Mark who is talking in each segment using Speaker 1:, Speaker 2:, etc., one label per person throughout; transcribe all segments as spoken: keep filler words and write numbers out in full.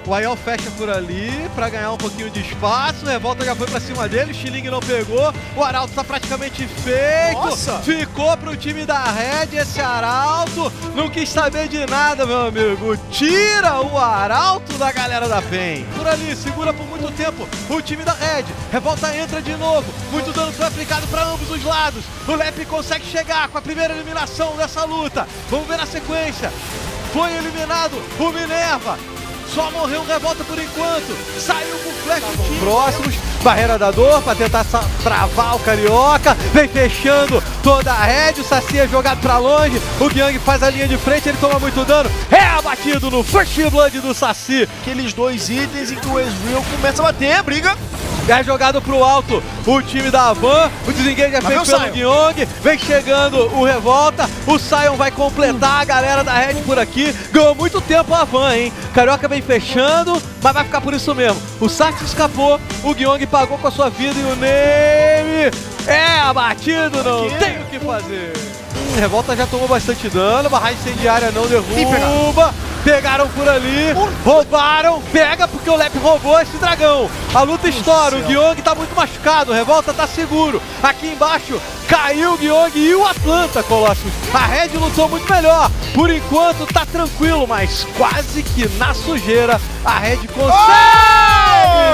Speaker 1: O Aiel fecha por ali pra ganhar um pouquinho de espaço. Revolta já foi pra cima dele. O Xiling não pegou. O Arauto tá praticamente feito.
Speaker 2: Nossa.
Speaker 1: Ficou pro time da Red esse Arauto. Não quis saber de nada, meu amigo. Tira o Arauto da galera da P E N. Por ali, segura por muito tempo o time da Red. Revolta entra de novo. Muito dano foi aplicado pra ambos os lados. O Lep consegue chegar com a primeira eliminação dessa luta. Vamos ver na sequência. Foi eliminado o Minerva. Só morreu o Revolta por enquanto. Saiu com flash time. Próximos. Barreira da dor para tentar travar o Carioca. Vem fechando toda a Red. O Saci é jogado para longe. O Gyang faz a linha de frente. Ele toma muito dano. É abatido no First Blood do Saci.
Speaker 2: Aqueles dois itens em que o Ezreal começa a bater, briga.
Speaker 1: É jogado pro alto o time da Van. O desengage é feito pelo Gyong. Vem chegando o Revolta. O Sion vai completar a galera da Red por aqui. Ganhou muito tempo a Van, hein? Carioca vem fechando, mas vai ficar por isso mesmo. O Saci escapou. O Gyong pagou com a sua vida e o Name é abatido. Não
Speaker 2: aqui.
Speaker 1: Tem o que fazer. Hum, Revolta já tomou bastante dano. Barragem incendiária não derruba. Pegaram por ali, roubaram, pega porque o Lep roubou esse dragão. A luta estoura, o Gyong tá muito machucado, o Revolta tá seguro. Aqui embaixo caiu o Gyong e o Atlanta, Colossus. A Red lutou muito melhor, por enquanto tá tranquilo, mas quase que na sujeira a Red consegue!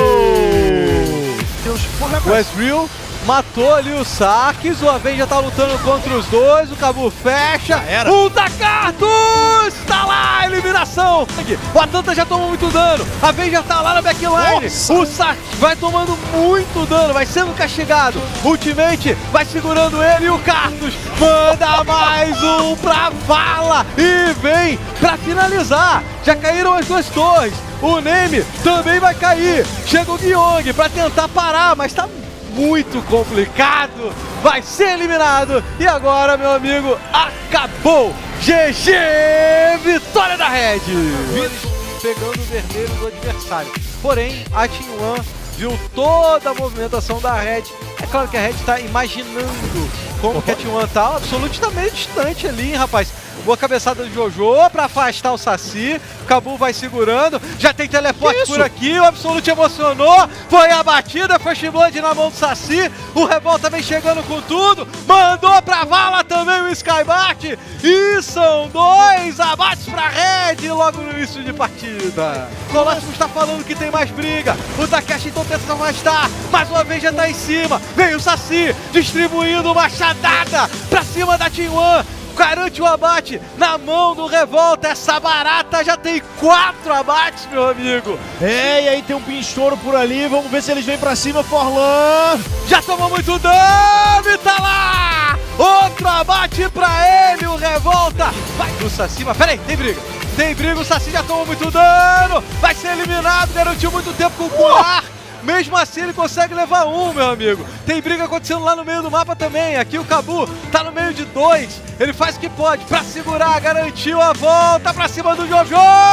Speaker 1: Oh! O Ezreal matou ali o Saques, o Aven já tá lutando contra os dois, o Cabu fecha, o Dakartus tá lá, eliminação! O Atlanta já tomou muito dano, a Aven já tá lá na backline, Nossa. O Saques vai tomando muito dano, vai sendo castigado, Ultimate vai segurando ele e o Kartus manda mais um pra vala e vem pra finalizar, já caíram as duas torres, o Name também vai cair, chega o Gyong pra tentar parar, mas tá muito complicado, vai ser eliminado e agora, meu amigo, acabou! G G! Vitória da Red! Pegando o vermelho do adversário, porém a Team One viu toda a movimentação da Red. É claro que a Red está imaginando como que a Team One tá, o Absolute tá meio distante ali, hein, rapaz. Boa cabeçada do Jojo para afastar o Saci. O Cabu vai segurando. Já tem teleporte por aqui. O Absolute emocionou. Foi abatida. First Blood na mão do Saci. O Revolta vem chegando com tudo. Mandou pra vala também o Skybart. E são dois abates pra Red logo no início de partida. Colossus está falando que tem mais briga. O Takeshi então tenta se afastar. Mas o Aven já tá em cima. Vem o Saci distribuindo uma machadada pra cima da Team One. Garante o abate na mão do Revolta. Essa barata já tem quatro abates, meu amigo.
Speaker 2: É, e aí tem um pinchouro por ali. Vamos ver se eles vêm pra cima, Forlan.
Speaker 1: Já tomou muito dano e tá lá. Outro abate pra ele, o Revolta. Vai pro Saci, mas peraí, tem briga. Tem briga, o Saci já tomou muito dano. Vai ser eliminado, garantiu muito tempo com o Colar. Mesmo assim ele consegue levar um, meu amigo. Tem briga acontecendo lá no meio do mapa também. Aqui o Cabu tá no meio de dois. Ele faz o que pode pra segurar, garantiu a volta pra cima do Jojo.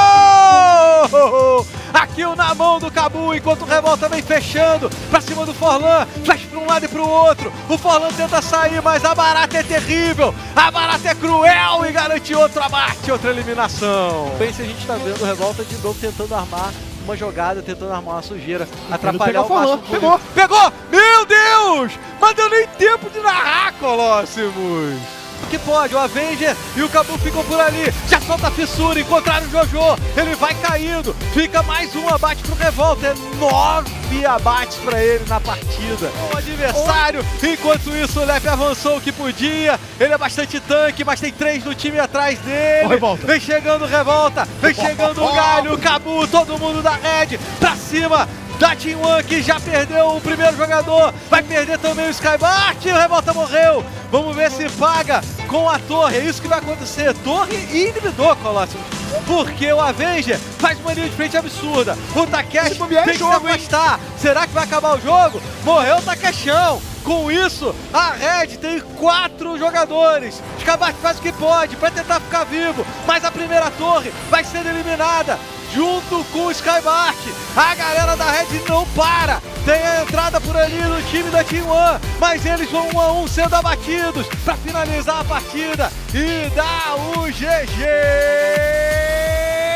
Speaker 1: Aqui o na mão do Cabu, enquanto o Revolta vem fechando pra cima do Forlan. Flash pra um lado e pro outro. O Forlan tenta sair, mas a barata é terrível. A barata é cruel e garante outro abate, outra eliminação. Bem, se a gente tá vendo o Revolta de novo tentando armar uma jogada, tentando armar uma sujeira, atrapalhar o máximo.
Speaker 2: Pegou,
Speaker 1: pegou! Meu Deus! Mas deu nem tempo de narrar, Colossus! O que pode, o Avenger e o Cabu ficam por ali, já solta a fissura, encontraram o Jojo, ele vai caindo, fica mais um abate pro Revolta, é nove abates pra ele na partida. O adversário, enquanto isso o Lep avançou o que podia, ele é bastante tanque, mas tem três do time atrás dele, vem chegando o Revolta, vem chegando o Galho, o Cabu, todo mundo da Red, pra cima da Team One, que já perdeu o primeiro jogador, vai perder também o Skybart, o Revolta morreu, vamos ver se paga com a torre, é isso que vai acontecer, torre e inibidor, Colossus, porque o Avenger faz uma linha de frente absurda, o Takeshi tem que se afastar, será que vai acabar o jogo? Morreu o Takeshão. Com isso, a Red tem quatro jogadores. Skybart faz o que pode para tentar ficar vivo, mas a primeira torre vai ser eliminada junto com o Skybart. A galera da Red não para. Tem a entrada por ali no time da Team One, mas eles vão um a um sendo abatidos para finalizar a partida e dar o G G.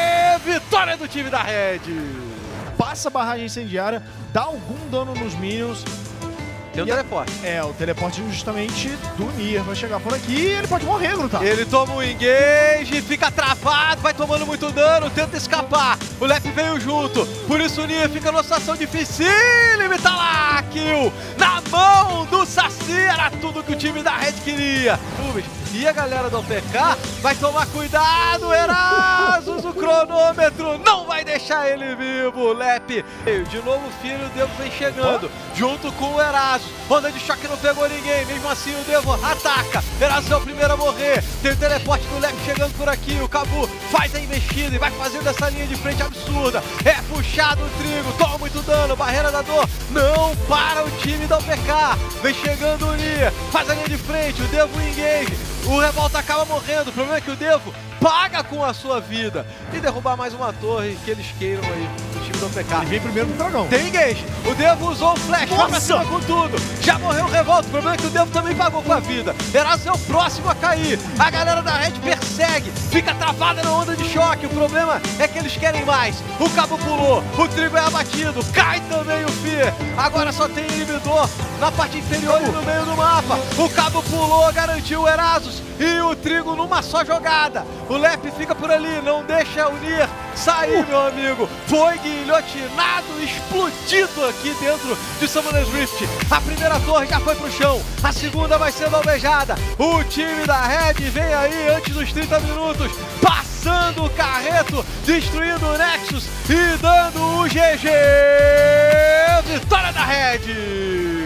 Speaker 1: vitória do time da Red.
Speaker 2: Passa a barragem incendiária, dá algum dano nos minions.
Speaker 1: Tem um
Speaker 2: e
Speaker 1: teleporte.
Speaker 2: É, o teleporte justamente do Nier vai chegar por aqui e ele pode morrer, Gruntar.
Speaker 1: Ele toma um engage, fica travado, vai tomando muito dano, tenta escapar. O Lep veio junto, por isso o Nier fica numa situação dificílima e tá lá, kill na mão do Saci, era tudo que o time da Red queria. E a galera do O P K vai tomar cuidado, Erasus, o cronômetro não vai deixar ele vivo. Lep, de novo o filho, o Devo vem chegando, junto com o Erasus. Onda de choque não pegou ninguém, mesmo assim o Devo ataca. Erasus é o primeiro a morrer, tem o teleporte do Lep chegando por aqui. O Cabu faz a investida e vai fazendo essa linha de frente absurda. É puxado o Trigo, toma muito dano, barreira da dor, não para o time da O P K. Vem chegando o Nier, faz a linha de frente, o Devo engage. O Revolta acaba morrendo, o problema é que o Devo paga com a sua vida e derrubar mais uma torre que eles queiram aí, o time do O P K.
Speaker 2: Ele vem primeiro no dragão.
Speaker 1: Tem engage, o Devo usou o flash, vai pra cima com tudo, já morreu o Revolta, o problema é que o Devo também pagou com a vida. Erasus é o próximo a cair, a galera da Red persegue, fica travada na onda de choque, o problema é que eles querem mais. O Cabo pulou, o Trigo é abatido, cai também o Fear, agora só tem inibidor na parte inferior e no meio do mapa. O Cabo pulou, garantiu o Erasus e o Trigo numa só jogada. O Lep fica por ali, não deixa o Nier sair, uh. meu amigo. Foi guilhotinado, explodido aqui dentro de Summoner's Rift. A primeira torre já foi pro chão, a segunda vai sendo alvejada. O time da Red vem aí antes dos trinta minutos, passando o carreto, destruindo o Nexus e dando o G G. Vitória da Red!